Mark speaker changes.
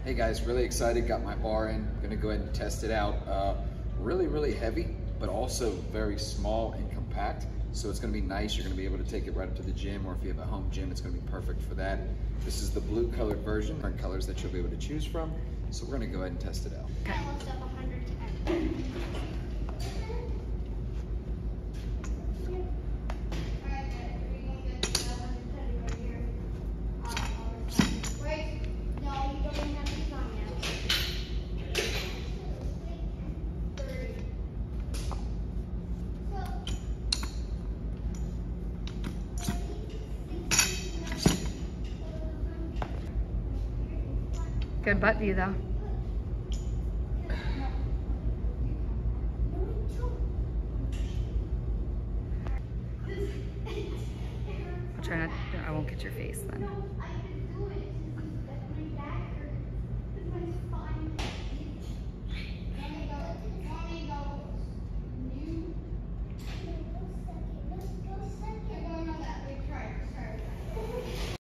Speaker 1: Hey guys, really excited, got my bar in. I'm gonna go ahead and test it out. Really heavy, but also very small and compact. So it's gonna be nice. You're gonna be able to take it right up to the gym, or if you have a home gym, it's gonna be perfect for that. This is the blue colored version, different colors that you'll be able to choose from. So we're gonna go ahead and test it out.
Speaker 2: Okay. Good butt view though. I'll try not, I won't get your face then.